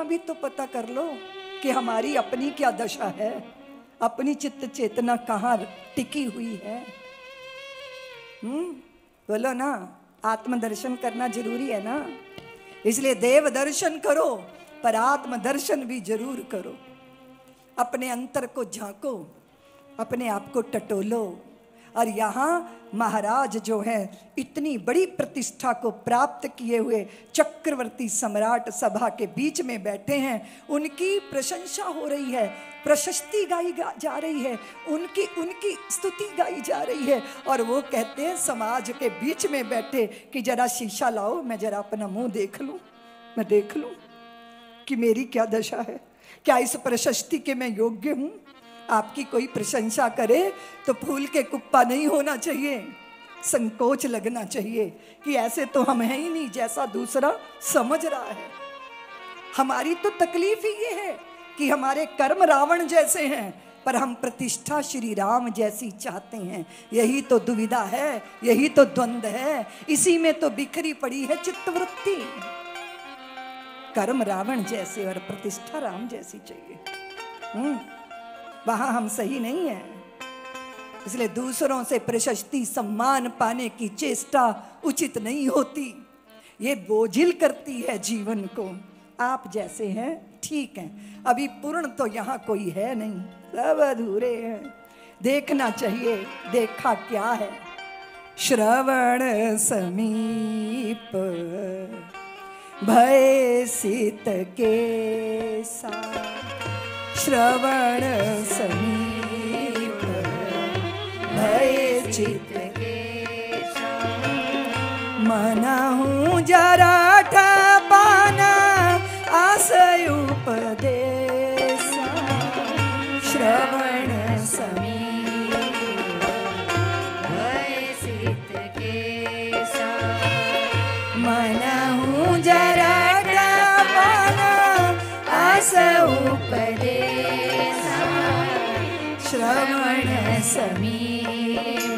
इतना भी तो पता कर लो कि हमारी अपनी क्या दशा है, अपनी चित्त चेतना कहाँ टिकी हुई है। बोलो ना, आत्मदर्शन करना जरूरी है ना। इसलिए देव दर्शन करो पर आत्म दर्शन भी जरूर करो। अपने अंतर को झांको, अपने आप को टटोलो। और यहाँ महाराज जो है इतनी बड़ी प्रतिष्ठा को प्राप्त किए हुए चक्रवर्ती सम्राट सभा के बीच में बैठे हैं, उनकी प्रशंसा हो रही है, प्रशस्ति गाई जा रही है, उनकी स्तुति गाई जा रही है। और वो कहते हैं समाज के बीच में बैठे कि जरा शीशा लाओ, मैं जरा अपना मुंह देख लूं, मैं देख लूं कि मेरी क्या दशा है, क्या इस प्रशस्ति के मैं योग्य हूं। आपकी कोई प्रशंसा करे तो फूल के कुप्पा नहीं होना चाहिए, संकोच लगना चाहिए कि ऐसे तो हम हैं ही नहीं जैसा दूसरा समझ रहा है। हमारी तो तकलीफ ही ये है कि हमारे कर्म रावण जैसे हैं पर हम प्रतिष्ठा श्री राम जैसी चाहते हैं। यही तो दुविधा है, यही तो द्वंद्व है, इसी में तो बिखरी पड़ी है चित्तवृत्ति। कर्म रावण जैसे और प्रतिष्ठा राम जैसी चाहिए। वहां हम सही नहीं है। इसलिए दूसरों से प्रशस्ति सम्मान पाने की चेष्टा उचित नहीं होती, ये बोझिल करती है जीवन को। आप जैसे हैं ठीक हैं, अभी पूर्ण तो यहाँ कोई है नहीं, सब अधूरे हैं। देखना चाहिए देखा क्या है। श्रवण समीप भय सित के साथ, श्रवण समीप भय चित के साथ, मनहु जरा ठपाना आशय उपदेशा, श्रवण समीप भय सित के साथ, मनहु जरा ठपाना आशय उपदेशा, श्रवण समीप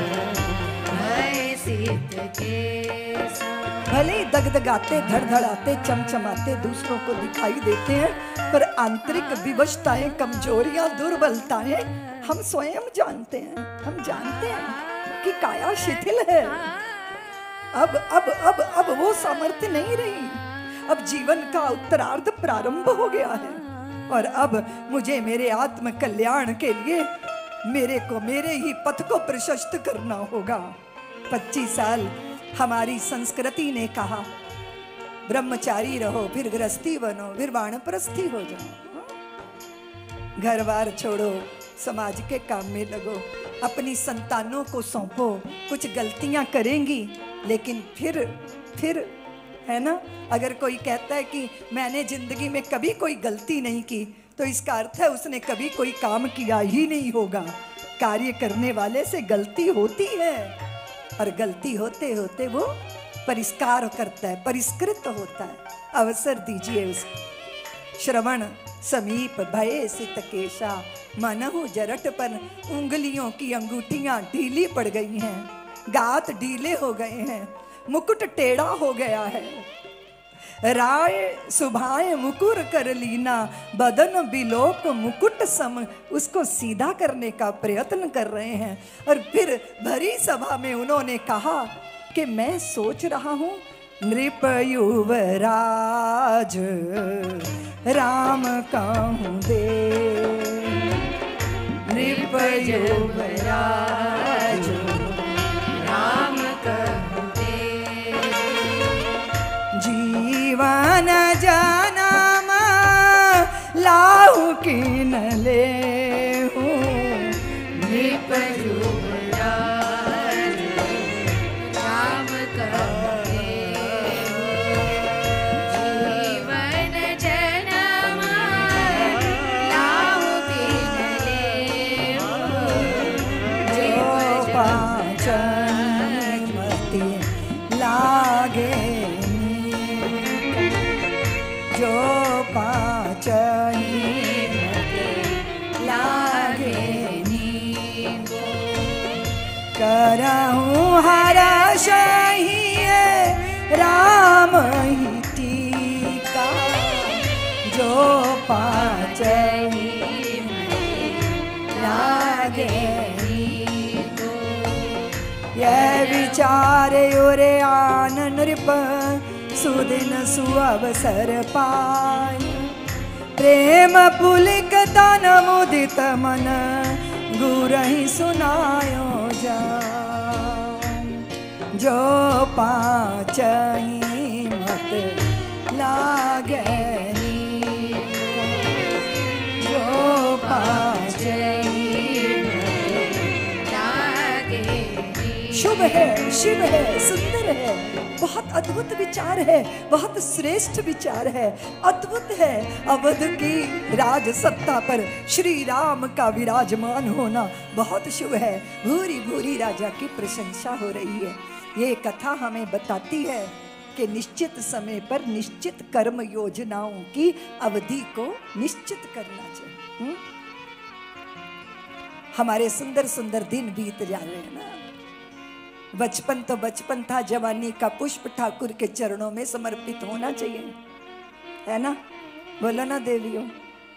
भय सित के साथ। भले ही दगदगाते धड़धड़ाते चमचमाते दूसरों को दिखाई देते हैं, पर आंतरिक विवशताएं, कमजोरियां, दुर्बलताएं हम स्वयं जानते हैं। हम जानते हैं कि काया शिथिल है। अब वो सामर्थ्य नहीं रही। अब जीवन का उत्तरार्ध प्रारंभ हो गया है और अब मुझे मेरे आत्म कल्याण के लिए मेरे ही पथ को प्रशस्त करना होगा। 25 साल हमारी संस्कृति ने कहा ब्रह्मचारी रहो, फिर गृहस्थी बनो, फिर वानप्रस्थी हो जाओ, घर बार छोड़ो, समाज के काम में लगो, अपनी संतानों को सौंपो। कुछ गलतियां करेंगी लेकिन फिर है ना, अगर कोई कहता है कि मैंने जिंदगी में कभी कोई गलती नहीं की, तो इसका अर्थ है उसने कभी कोई काम किया ही नहीं होगा। कार्य करने वाले से गलती होती है और गलती होते होते वो परिष्कार करता है, परिष्कृत होता है। अवसर दीजिए उसको। श्रवण समीप भय सित केशा, मनहु जरट पर उंगलियों की अंगूठियां ढीली पड़ गई हैं, गात ढीले हो गए हैं, मुकुट टेढ़ा हो गया है। राय सुभाए मुकुर कर लीना, बदन बिलोक मुकुट सम, उसको सीधा करने का प्रयत्न कर रहे हैं। और फिर भरी सभा में उन्होंने कहा कि मैं सोच रहा हूं नृप युवराज राम कहूं दे, नृप युवराज राम कहूं दे, जीवन जन्म लाहु किन ले हूँ, नृप युवराज राम कहूं दे, जीवन जन्म लाहु किन ले हूँ, जो पाचन मति लागे, जो पाचन विचारे ओरे आन नृप सुदिन सुअवसर पाय। प्रेम पुलिक तन मुदित मन गुरहि सुनायो जा। जो पाचही मत लागे जो पाचही मत लागे। शुभ है, शिव है, सुंदर है, बहुत अद्भुत विचार है, बहुत श्रेष्ठ विचार है, अद्भुत है। अवध की राज सत्ता पर श्री राम का विराजमान होना बहुत शुभ है। भूरी भूरी राजा की प्रशंसा हो रही है। ये कथा हमें बताती है कि निश्चित समय पर निश्चित कर्म योजनाओं की अवधि को निश्चित करना चाहिए। हमारे सुंदर सुंदर दिन बीत जा रहे हैं ना। बचपन तो बचपन था, जवानी का पुष्प ठाकुर के चरणों में समर्पित होना चाहिए, है ना? बोलो ना देवियों।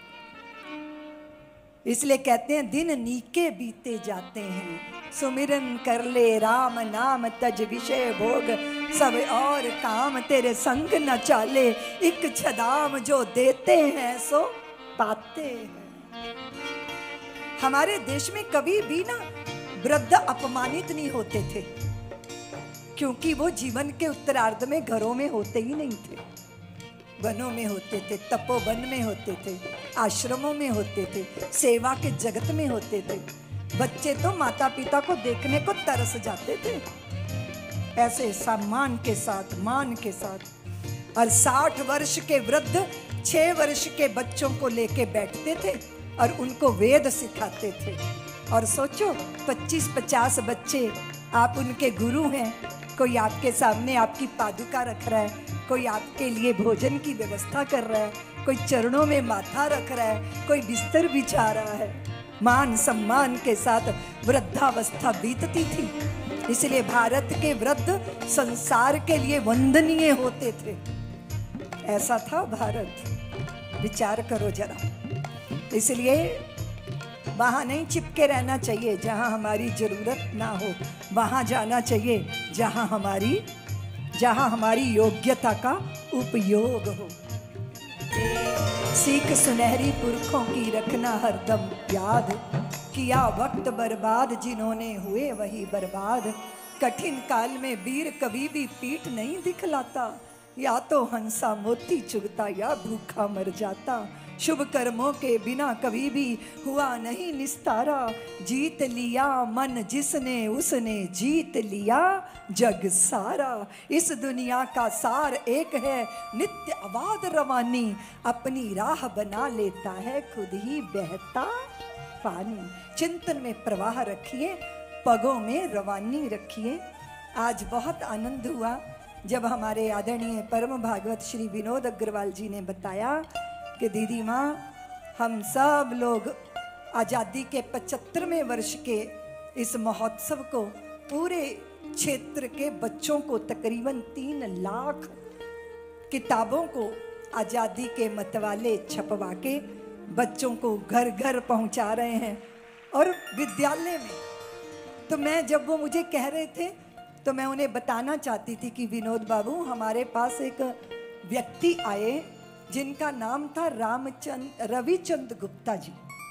इसलिए कहते हैं दिन नीके बीते जाते हैं, सुमिरन कर ले राम नाम तज विषय भोग, सब और काम तेरे संग न चाले, एक छदाम जो देते हैं सो पाते हैं। हमारे देश में कभी भी ना वृद्ध अपमानित नहीं होते थे, क्योंकि वो जीवन के उत्तरार्ध में घरों में होते ही नहीं थे। वनों में होते थे, तपोवन में होते थे, आश्रमों में होते थे, सेवा के जगत में होते थे। बच्चे तो माता पिता को देखने को तरस जाते थे, ऐसे सम्मान के साथ, मान के साथ। और 60 वर्ष के वृद्ध 6 वर्ष के बच्चों को लेके बैठते थे और उनको वेद सिखाते थे। और सोचो 25-50 बच्चे, आप उनके गुरु हैं। कोई आपके सामने आपकी पादुका रख रहा है, कोई आपके लिए भोजन की व्यवस्था कर रहा है, कोई चरणों में माथा रख रहा है, कोई बिस्तर बिछा रहा है। मान सम्मान के साथ वृद्धावस्था बीतती थी। इसलिए भारत के वृद्ध संसार के लिए वंदनीय होते थे। ऐसा था भारत, विचार करो जरा। इसलिए वहाँ नहीं चिपके रहना चाहिए जहाँ हमारी जरूरत ना हो, वहाँ जाना चाहिए जहाँ हमारी योग्यता का उपयोग हो। सीख सुनहरी पुरखों की रखना हरदम याद, किया वक्त बर्बाद जिन्होंने हुए वही बर्बाद। कठिन काल में वीर कभी भी पीठ नहीं दिखलाता, या तो हंसा मोती चुगता या भूखा मर जाता। शुभ कर्मों के बिना कभी भी हुआ नहीं निस्तारा, जीत लिया मन जिसने उसने जीत लिया जग सारा। इस दुनिया का सार एक है नित्य अबाध रवानी, अपनी राह बना लेता है खुद ही बहता पानी। चिंतन में प्रवाह रखिए, पगों में रवानी रखिए। आज बहुत आनंद हुआ जब हमारे आदरणीय परम भागवत श्री विनोद अग्रवाल जी ने बताया कि दीदी माँ, हम सब लोग आज़ादी के 75वें वर्ष के इस महोत्सव को पूरे क्षेत्र के बच्चों को तकरीबन 3 लाख किताबों को आज़ादी के मतवाले छपवा के बच्चों को घर घर पहुंचा रहे हैं और विद्यालय में। तो मैं जब वो मुझे कह रहे थे तो मैं उन्हें बताना चाहती थी कि विनोद बाबू, हमारे पास एक व्यक्ति आए जिनका नाम था रविचंद गुप्ता जी,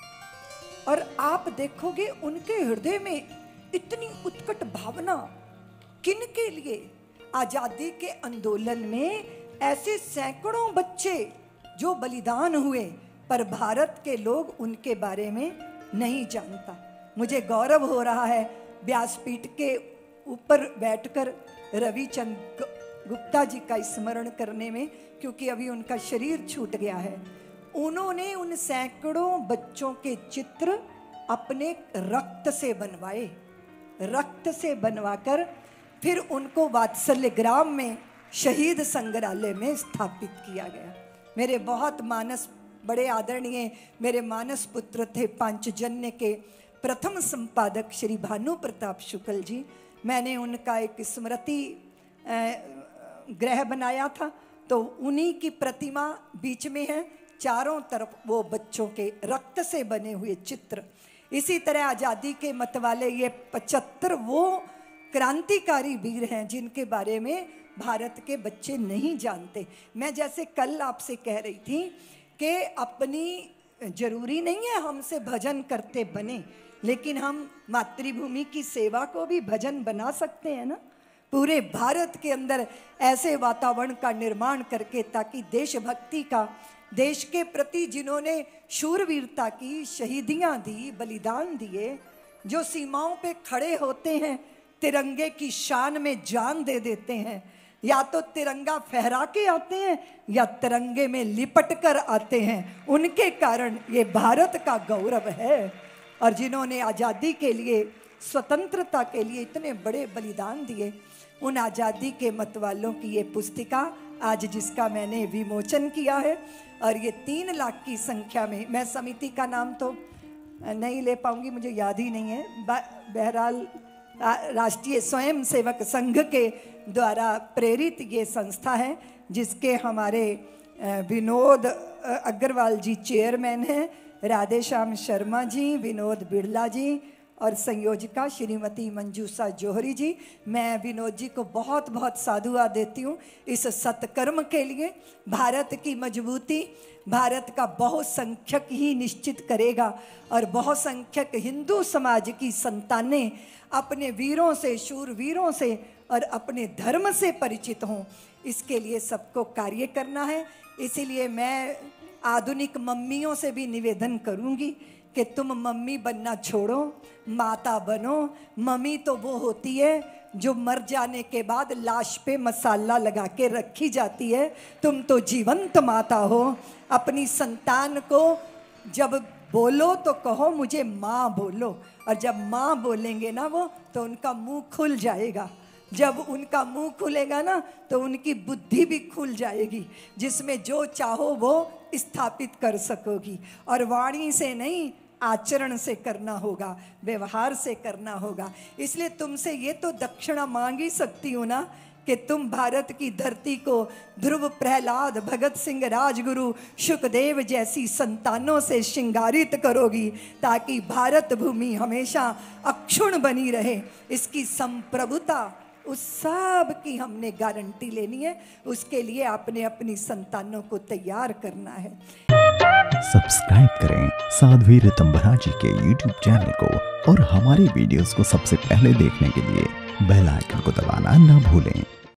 और आप देखोगे उनके हृदय में इतनी उत्कट भावना। किन के लिए? आजादी के आंदोलन में ऐसे सैकड़ों बच्चे जो बलिदान हुए, पर भारत के लोग उनके बारे में नहीं जानता। मुझे गौरव हो रहा है व्यासपीठ के ऊपर बैठकर रविचंद गुप्ता जी का स्मरण करने में, क्योंकि अभी उनका शरीर छूट गया है। उन्होंने उन सैकड़ों बच्चों के चित्र अपने रक्त से बनवाए, रक्त से बनवाकर फिर उनको वात्सल्य ग्राम में शहीद संग्रहालय में स्थापित किया गया। मेरे बहुत मानस, बड़े आदरणीय मेरे मानस पुत्र थे पांचजन्य के प्रथम संपादक श्री भानु प्रताप शुक्ल जी। मैंने उनका एक स्मृति गृह बनाया था, तो उन्हीं की प्रतिमा बीच में है, चारों तरफ वो बच्चों के रक्त से बने हुए चित्र। इसी तरह आज़ादी के मतवाले ये 75 वो क्रांतिकारी वीर हैं जिनके बारे में भारत के बच्चे नहीं जानते। मैं जैसे कल आपसे कह रही थी कि अपनी जरूरी नहीं है हमसे भजन करते बने, लेकिन हम मातृभूमि की सेवा को भी भजन बना सकते हैं ना। पूरे भारत के अंदर ऐसे वातावरण का निर्माण करके, ताकि देशभक्ति का, देश के प्रति जिन्होंने शूरवीरता की, शहीदियां दी, बलिदान दिए, जो सीमाओं पे खड़े होते हैं, तिरंगे की शान में जान दे देते हैं, या तो तिरंगा फहरा के आते हैं या तिरंगे में लिपट कर आते हैं, उनके कारण ये भारत का गौरव है। और जिन्होंने आज़ादी के लिए, स्वतंत्रता के लिए इतने बड़े बलिदान दिए, उन आज़ादी के मतवालों की ये पुस्तिका आज जिसका मैंने विमोचन किया है, और ये 3 लाख की संख्या में, मैं समिति का नाम तो नहीं ले पाऊंगी, मुझे याद ही नहीं है, बहरहाल राष्ट्रीय स्वयं सेवक संघ के द्वारा प्रेरित ये संस्था है, जिसके हमारे विनोद अग्रवाल जी चेयरमैन हैं, राधेश्याम शर्मा जी, विनोद बिड़ला जी और संयोजिका श्रीमती मंजूषा जौहरी जी। मैं विनोद जी को बहुत बहुत साधुवाद देती हूँ इस सत्कर्म के लिए। भारत की मजबूती भारत का बहुसंख्यक ही निश्चित करेगा, और बहुसंख्यक हिंदू समाज की संतानें अपने वीरों से, शूरवीरों से और अपने धर्म से परिचित हों, इसके लिए सबको कार्य करना है। इसीलिए मैं आधुनिक मम्मियों से भी निवेदन करूंगी कि तुम मम्मी बनना छोड़ो, माता बनो। मम्मी तो वो होती है जो मर जाने के बाद लाश पे मसाला लगा के रखी जाती है, तुम तो जीवंत माता हो। अपनी संतान को जब बोलो तो कहो मुझे माँ बोलो, और जब माँ बोलेंगे ना वो, तो उनका मुंह खुल जाएगा। जब उनका मुंह खुलेगा ना, तो उनकी बुद्धि भी खुल जाएगी, जिसमें जो चाहो वो स्थापित कर सकोगी। और वाणी से नहीं, आचरण से करना होगा, व्यवहार से करना होगा। इसलिए तुमसे ये तो दक्षिणा मांग ही सकती हूँ ना, कि तुम भारत की धरती को ध्रुव, प्रहलाद, भगत सिंह, राजगुरु, सुखदेव जैसी संतानों से श्रृंगारित करोगी, ताकि भारत भूमि हमेशा अक्षुण्ण बनी रहे। इसकी संप्रभुता उस सब की हमने गारंटी लेनी है। उसके लिए आपने अपनी संतानों को तैयार करना है। सब्सक्राइब करें साध्वी ऋतंभरा जी के YouTube चैनल को, और हमारे वीडियोस को सबसे पहले देखने के लिए बेल आइकन को दबाना न भूलें।